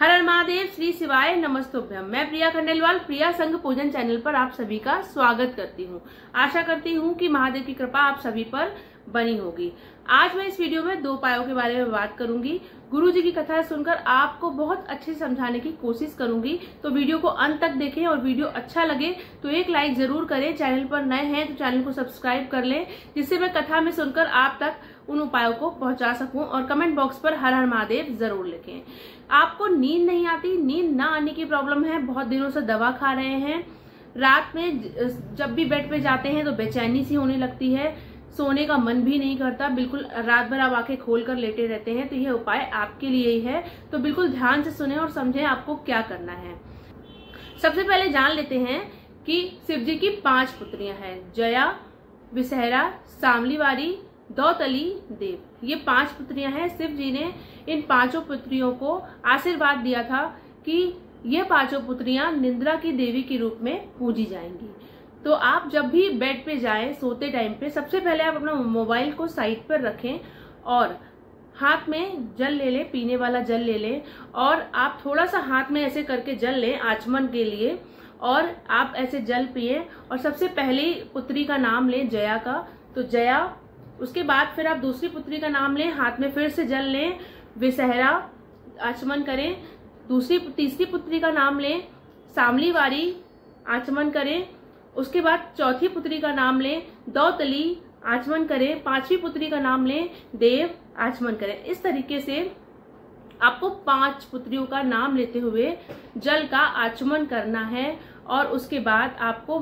हर हर महादेव, श्री शिवाय नमस्तुभ्यम। मैं प्रिया खंडेलवाल प्रिया संघ पूजन चैनल पर आप सभी का स्वागत करती हूँ। आशा करती हूँ कि महादेव की कृपा आप सभी पर बनी होगी। आज मैं इस वीडियो में 2 उपायों के बारे में बात करूंगी। गुरु जी की कथा सुनकर आपको बहुत अच्छे से समझाने की कोशिश करूंगी, तो वीडियो को अंत तक देखें और वीडियो अच्छा लगे तो एक लाइक जरूर करें। चैनल पर नए हैं तो चैनल को सब्सक्राइब कर लें, जिससे मैं कथा में सुनकर आप तक उन उपायों को पहुंचा सकूं। और कमेंट बॉक्स पर हर हर महादेव जरूर लिखें। आपको नींद नहीं आती, नींद ना आने की प्रॉब्लम है, बहुत दिनों से दवा खा रहे हैं, रात में जब भी बेड पे जाते हैं तो बेचैनी सी होने लगती है, सोने का मन भी नहीं करता, बिल्कुल रात भर आप आंखें खोल कर लेटे रहते हैं, तो यह उपाय आपके लिए ही है। तो बिल्कुल ध्यान से सुने और समझें आपको क्या करना है। सबसे पहले जान लेते हैं कि शिव जी की 5 पुत्रियां हैं, जया, विषहरा, सामलीवारी, दौतली, देव। ये 5 पुत्रियां हैं। शिव जी ने इन 5 पुत्रियों को आशीर्वाद दिया था कि ये 5 पुत्रियां निंद्रा की देवी के रूप में पूजी जाएंगी। तो आप जब भी बेड पे जाएं, सोते टाइम पे, सबसे पहले आप अपना मोबाइल को साइड पर रखें और हाथ में जल ले लें, पीने वाला जल ले लें, और आप थोड़ा सा हाथ में ऐसे करके जल लें आचमन के लिए, और आप ऐसे जल पिए। और सबसे पहली पुत्री का नाम लें, जया का, तो जया। उसके बाद फिर आप दूसरी पुत्री का नाम लें, हाथ में फिर से जल लें, विषहरा, आचमन करें। तीसरी पुत्री का नाम लें, सामलीवारी, आचमन करें। उसके बाद चौथी पुत्री का नाम लें, दौतली, आचमन करें। 5वीं पुत्री का नाम लें, देव, आचमन करें। इस तरीके से आपको 5 पुत्रियों का नाम लेते हुए जल का आचमन करना है। और उसके बाद आपको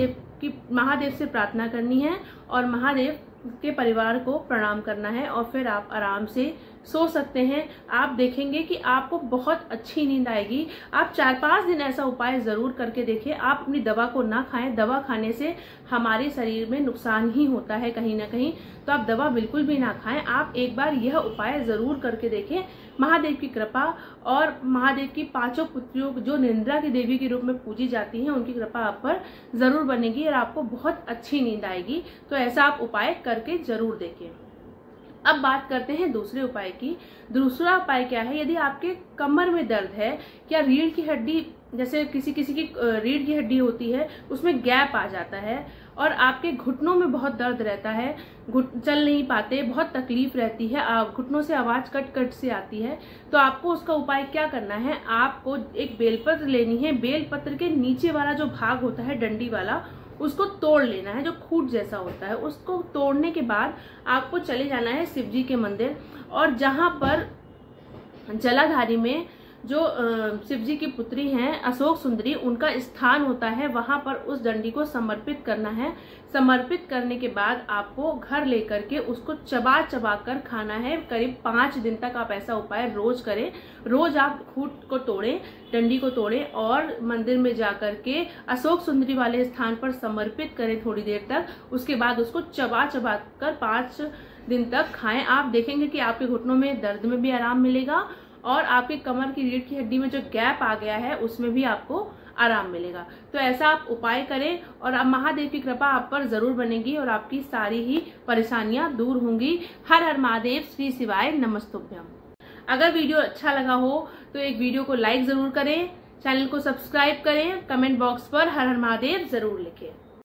महादेव से प्रार्थना करनी है और महादेव के परिवार को प्रणाम करना है, और फिर आप आराम से सो सकते हैं। आप देखेंगे कि आपको बहुत अच्छी नींद आएगी। आप 4-5 दिन ऐसा उपाय जरूर करके देखें। आप अपनी दवा को ना खाएं, दवा खाने से हमारे शरीर में नुकसान ही होता है कहीं ना कहीं, तो आप दवा बिल्कुल भी ना खाएं। आप एक बार यह उपाय जरूर करके देखें। महादेव की कृपा और महादेव की 5 पुत्रियों जो निंद्रा की देवी के रूप में पूजी जाती हैं, उनकी कृपा आप पर जरूर बनेगी और आपको बहुत अच्छी नींद आएगी। तो ऐसा आप उपाय करके जरूर देखें। अब बात करते हैं दूसरे उपाय की। दूसरा उपाय क्या है? यदि आपके कमर में दर्द है या रीढ़ की हड्डी, जैसे किसी की रीढ़ की हड्डी होती है, उसमें गैप आ जाता है, और आपके घुटनों में बहुत दर्द रहता है, चल नहीं पाते, बहुत तकलीफ रहती है, घुटनों से आवाज कट कट से आती है, तो आपको उसका उपाय क्या करना है? आपको एक बेलपत्र लेनी है। बेलपत्र के नीचे वाला जो भाग होता है, डंडी वाला, उसको तोड़ लेना है, जो खूंट जैसा होता है। उसको तोड़ने के बाद आपको चले जाना है शिव जी के मंदिर, और जहां पर जलाधारी में जो शिव जी की पुत्री हैं अशोक सुंदरी, उनका स्थान होता है, वहां पर उस डंडी को समर्पित करना है। समर्पित करने के बाद आपको घर लेकर के उसको चबा चबा कर खाना है। करीब 5 दिन तक आप ऐसा उपाय रोज करें। रोज आप खूंट को तोड़ें, डंडी को तोड़ें, और मंदिर में जाकर के अशोक सुंदरी वाले स्थान पर समर्पित करें थोड़ी देर तक। उसके बाद उसको चबा चबा कर 5 दिन तक खाएं। आप देखेंगे कि आपके घुटनों में दर्द में भी आराम मिलेगा, और आपके कमर की रीढ़ की हड्डी में जो गैप आ गया है उसमें भी आपको आराम मिलेगा। तो ऐसा आप उपाय करें और अब महादेव की कृपा आप पर जरूर बनेगी और आपकी सारी ही परेशानियां दूर होंगी। हर हर महादेव, श्री शिवाय नमस्तुभ्यम। अगर वीडियो अच्छा लगा हो तो एक वीडियो को लाइक जरूर करें, चैनल को सब्सक्राइब करें, कमेंट बॉक्स पर हर हर महादेव जरूर लिखें।